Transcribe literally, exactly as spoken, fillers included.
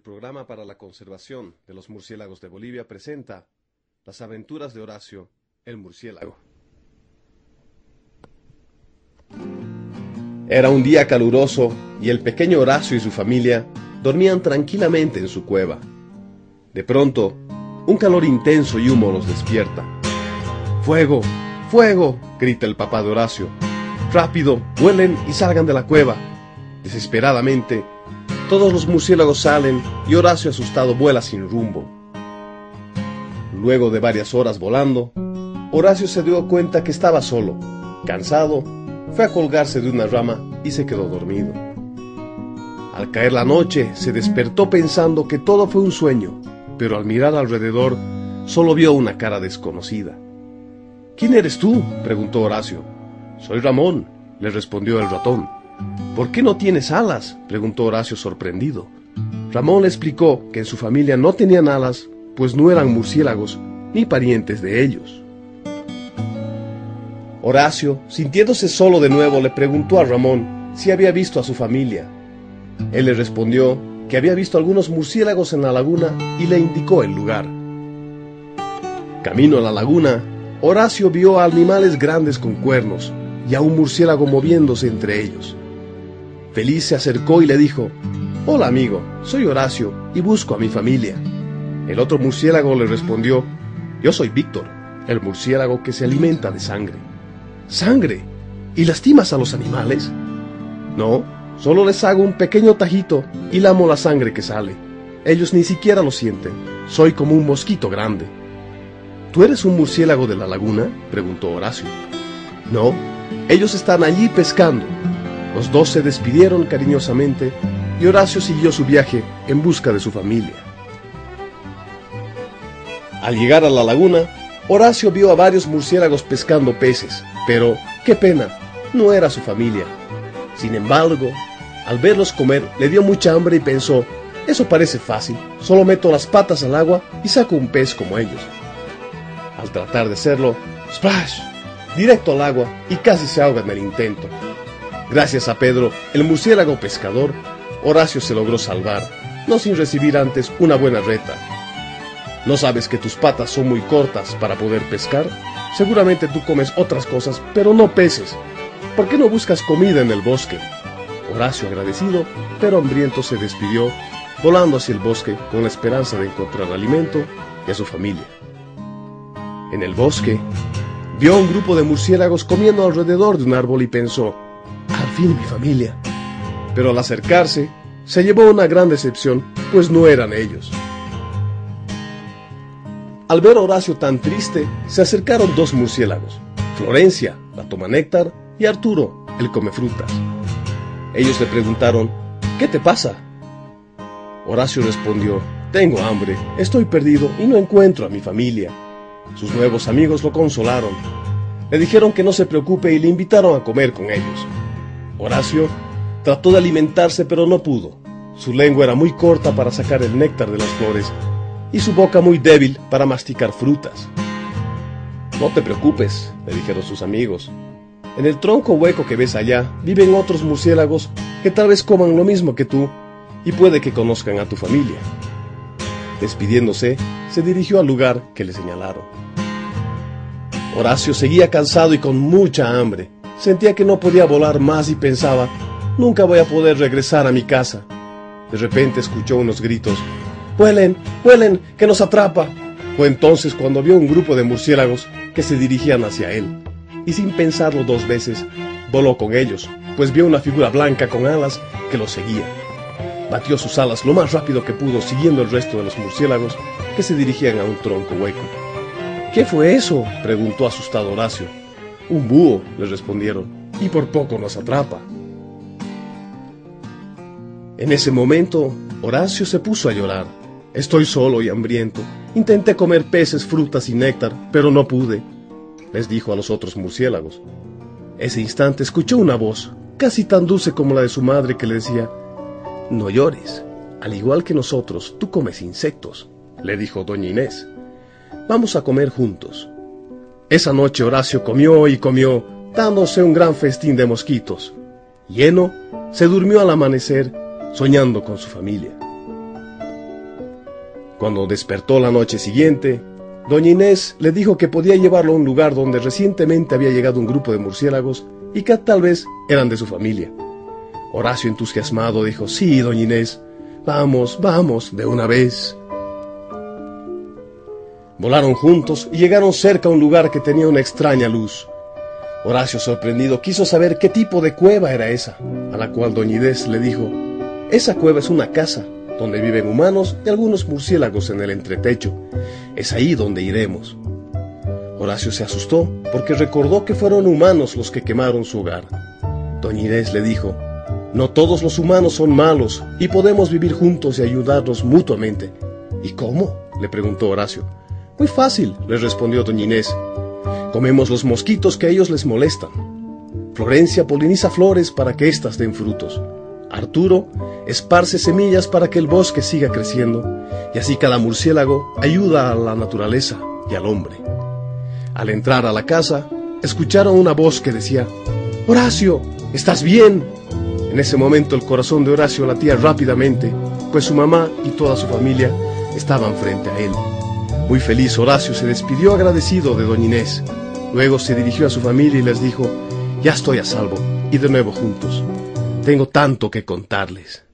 Programa para la Conservación de los Murciélagos de Bolivia presenta Las aventuras de Horacio, el murciélago. Era un día caluroso y el pequeño Horacio y su familia dormían tranquilamente en su cueva. De pronto, un calor intenso y humo los despierta. ¡Fuego! ¡Fuego!, grita el papá de Horacio. ¡Rápido! ¡Vuelen y salgan de la cueva! Desesperadamente, todos los murciélagos salen y Horacio, asustado, vuela sin rumbo. Luego de varias horas volando, Horacio se dio cuenta que estaba solo. Cansado, fue a colgarse de una rama y se quedó dormido. Al caer la noche, se despertó pensando que todo fue un sueño, pero al mirar alrededor, solo vio una cara desconocida. ¿Quién eres tú?, preguntó Horacio. Soy Ramón, le respondió el ratón. ¿Por qué no tienes alas?, preguntó Horacio sorprendido. Ramón le explicó que en su familia no tenían alas, pues no eran murciélagos ni parientes de ellos. Horacio, sintiéndose solo de nuevo, le preguntó a Ramón si había visto a su familia. Él le respondió que había visto algunos murciélagos en la laguna y le indicó el lugar. Camino a la laguna, Horacio vio a animales grandes con cuernos y a un murciélago moviéndose entre ellos. Feliz se acercó y le dijo: «Hola amigo, soy Horacio y busco a mi familia». El otro murciélago le respondió: «Yo soy Víctor, el murciélago que se alimenta de sangre». «¿Sangre? ¿Y lastimas a los animales?» «No, solo les hago un pequeño tajito y lamo la sangre que sale. Ellos ni siquiera lo sienten. Soy como un mosquito grande». «¿Tú eres un murciélago de la laguna?», preguntó Horacio. «No, ellos están allí pescando». Los dos se despidieron cariñosamente y Horacio siguió su viaje en busca de su familia. Al llegar a la laguna, Horacio vio a varios murciélagos pescando peces, pero, qué pena, no era su familia. Sin embargo, al verlos comer, le dio mucha hambre y pensó: «Eso parece fácil, solo meto las patas al agua y saco un pez como ellos». Al tratar de hacerlo, ¡splash!, directo al agua y casi se ahoga en el intento. Gracias a Pedro, el murciélago pescador, Horacio se logró salvar, no sin recibir antes una buena reta. ¿No sabes que tus patas son muy cortas para poder pescar? Seguramente tú comes otras cosas, pero no peces. ¿Por qué no buscas comida en el bosque? Horacio, agradecido, pero hambriento, se despidió, volando hacia el bosque con la esperanza de encontrar alimento y a su familia. En el bosque, vio a un grupo de murciélagos comiendo alrededor de un árbol y pensó: «Al fin mi familia». Pero al acercarse, se llevó una gran decepción, pues no eran ellos. Al ver a Horacio tan triste, se acercaron dos murciélagos: Florencia, la toma néctar, y Arturo, el come frutas. Ellos le preguntaron: «¿Qué te pasa?». Horacio respondió: «Tengo hambre, estoy perdido y no encuentro a mi familia». Sus nuevos amigos lo consolaron. Le dijeron que no se preocupe y le invitaron a comer con ellos. Horacio trató de alimentarse, pero no pudo. Su lengua era muy corta para sacar el néctar de las flores y su boca muy débil para masticar frutas. «No te preocupes», le dijeron sus amigos. «En el tronco hueco que ves allá viven otros murciélagos que tal vez coman lo mismo que tú y puede que conozcan a tu familia». Despidiéndose, se dirigió al lugar que le señalaron. Horacio seguía cansado y con mucha hambre. Sentía que no podía volar más y pensaba: «Nunca voy a poder regresar a mi casa». De repente escuchó unos gritos: «¡Vuelen! ¡Vuelen! ¡Que nos atrapa!». Fue entonces cuando vio un grupo de murciélagos que se dirigían hacia él, y sin pensarlo dos veces, voló con ellos, pues vio una figura blanca con alas que lo seguía. Batió sus alas lo más rápido que pudo, siguiendo el resto de los murciélagos que se dirigían a un tronco hueco. «¿Qué fue eso?», preguntó asustado Horacio. «Un búho», le respondieron, «y por poco nos atrapa». En ese momento, Horacio se puso a llorar. «Estoy solo y hambriento. Intenté comer peces, frutas y néctar, pero no pude», les dijo a los otros murciélagos. Ese instante escuchó una voz, casi tan dulce como la de su madre, que le decía: «No llores. Al igual que nosotros, tú comes insectos», le dijo doña Inés. «Vamos a comer juntos». Esa noche Horacio comió y comió, dándose un gran festín de mosquitos. Lleno, se durmió al amanecer, soñando con su familia. Cuando despertó la noche siguiente, doña Inés le dijo que podía llevarlo a un lugar donde recientemente había llegado un grupo de murciélagos y que tal vez eran de su familia. Horacio, entusiasmado, dijo: sí, doña Inés, vamos, vamos, de una vez. Volaron juntos y llegaron cerca a un lugar que tenía una extraña luz. Horacio, sorprendido, quiso saber qué tipo de cueva era esa, a la cual doña Inés le dijo: esa cueva es una casa, donde viven humanos y algunos murciélagos en el entretecho. Es ahí donde iremos. Horacio se asustó porque recordó que fueron humanos los que quemaron su hogar. Doña Inés le dijo: no todos los humanos son malos y podemos vivir juntos y ayudarnos mutuamente. ¿Y cómo?, le preguntó Horacio. Muy fácil, le respondió doña Inés. Comemos los mosquitos que a ellos les molestan. Florencia poliniza flores para que éstas den frutos. Arturo esparce semillas para que el bosque siga creciendo, y así cada murciélago ayuda a la naturaleza y al hombre. Al entrar a la casa, escucharon una voz que decía: Horacio, ¿estás bien? En ese momento el corazón de Horacio latía rápidamente, pues su mamá y toda su familia estaban frente a él. Muy feliz, Horacio se despidió agradecido de doña Inés. Luego se dirigió a su familia y les dijo: ya estoy a salvo, y de nuevo juntos. Tengo tanto que contarles.